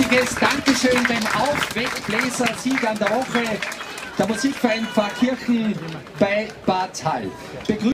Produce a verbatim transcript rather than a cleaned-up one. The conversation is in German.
herzliches Dankeschön dem Aufweckbläser-Sieg an der Woche, der Musikverein Pfarrkirchen bei Bad Hall.